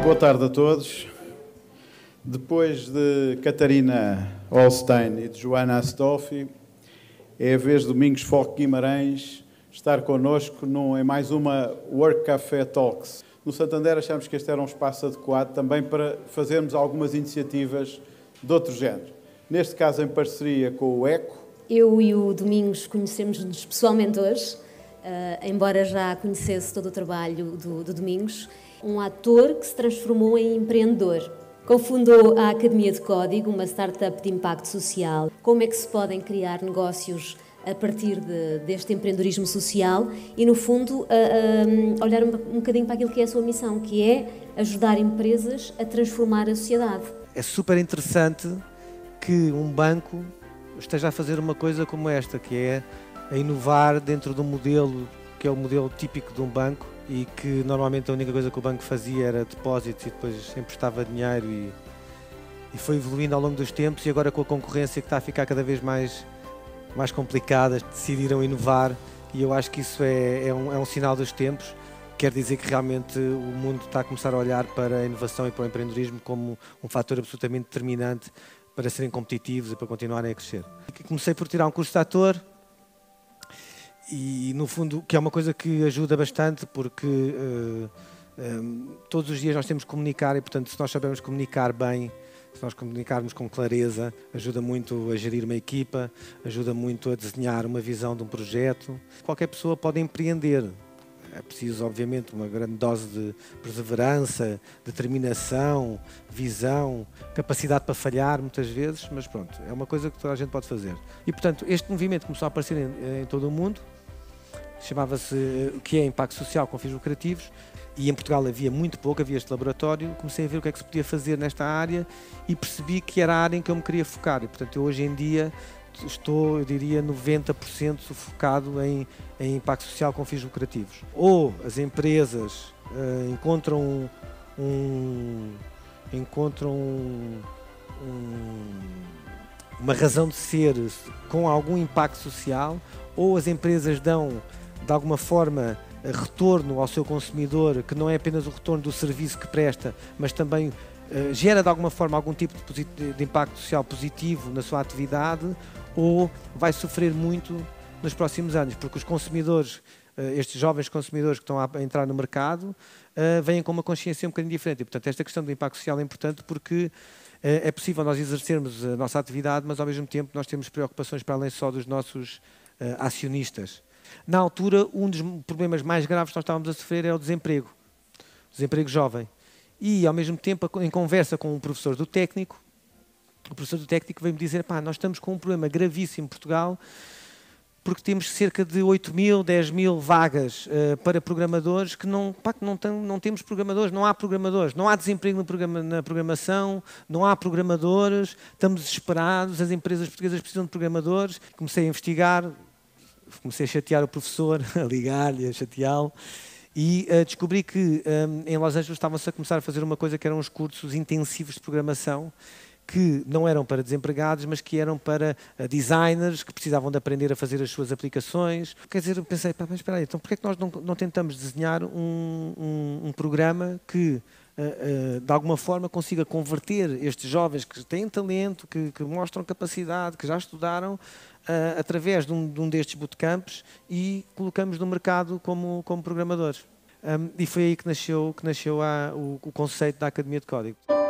Boa tarde a todos. Depois de Catarina Holstein e de Joana Astolfi, é a vez de Domingos Foco Guimarães estar connosco em mais uma Work Café Talks. No Santander achamos que este era um espaço adequado também para fazermos algumas iniciativas de outro género. Neste caso em parceria com o ECO. Eu e o Domingos conhecemos-nos pessoalmente hoje, embora já conhecesse todo o trabalho do Domingos. Um ator que se transformou em empreendedor. Cofundou a Academia de Código, uma startup de impacto social. Como é que se podem criar negócios a partir deste empreendedorismo social e, no fundo, olhar um bocadinho para aquilo que é a sua missão, que é ajudar empresas a transformar a sociedade. É super interessante que um banco esteja a fazer uma coisa como esta, que é a inovar dentro de um modelo que é o modelo típico de um banco e que normalmente a única coisa que o banco fazia era depósitos e depois emprestava dinheiro e foi evoluindo ao longo dos tempos, e agora com a concorrência que está a ficar cada vez mais complicada, decidiram inovar, e eu acho que isso é um sinal dos tempos. Quer dizer que realmente o mundo está a começar a olhar para a inovação e para o empreendedorismo como um fator absolutamente determinante para serem competitivos e para continuarem a crescer. Comecei por tirar um curso de ator e, no fundo, que é uma coisa que ajuda bastante, porque todos os dias nós temos que comunicar e, portanto, se nós sabermos comunicar bem, se nós comunicarmos com clareza, ajuda muito a gerir uma equipa, ajuda muito a desenhar uma visão de um projeto. Qualquer pessoa pode empreender. É preciso, obviamente, uma grande dose de perseverança, determinação, visão, capacidade para falhar, muitas vezes, mas pronto, é uma coisa que toda a gente pode fazer. E, portanto, este movimento começou a aparecer em todo o mundo, chamava-se o que é Impacto Social com Fins Lucrativos, e em Portugal havia muito pouco, havia este laboratório. Comecei a ver o que é que se podia fazer nesta área e percebi que era a área em que eu me queria focar. E, portanto, eu hoje em dia estou, eu diria, 90% focado em impacto social com fins lucrativos. Ou as empresas encontram uma razão de ser com algum impacto social, ou as empresas dão, de alguma forma, retorno ao seu consumidor, que não é apenas o retorno do serviço que presta, mas também gera de alguma forma algum tipo de impacto social positivo na sua atividade, ou vai sofrer muito nos próximos anos, porque os consumidores, estes jovens consumidores que estão a entrar no mercado, vêm com uma consciência um bocadinho diferente. E, portanto, esta questão do impacto social é importante porque é possível nós exercermos a nossa atividade, mas ao mesmo tempo nós temos preocupações para além só dos nossos acionistas. Na altura, um dos problemas mais graves que nós estávamos a sofrer é o desemprego jovem. E, ao mesmo tempo, em conversa com um professor do técnico, o professor do técnico veio-me dizer: pá, nós estamos com um problema gravíssimo em Portugal, porque temos cerca de 8 mil, 10 mil vagas para programadores que não temos programadores, não há programadores, não há desemprego na programação, não há programadores, estamos desesperados, as empresas portuguesas precisam de programadores. Comecei a investigar, comecei a chatear o professor, a ligar-lhe, a chateá-lo, e descobri que em Los Angeles estavam-se a começar a fazer uma coisa que eram os cursos intensivos de programação, que não eram para desempregados, mas que eram para designers que precisavam de aprender a fazer as suas aplicações. Quer dizer, eu pensei, pá, mas espera aí, então porquê é que nós não tentamos desenhar um programa que, de alguma forma, consiga converter estes jovens que têm talento, que mostram capacidade, que já estudaram, através de um destes bootcamps, e colocamos no mercado como programadores. E foi aí que nasceu o conceito da Academia de Código.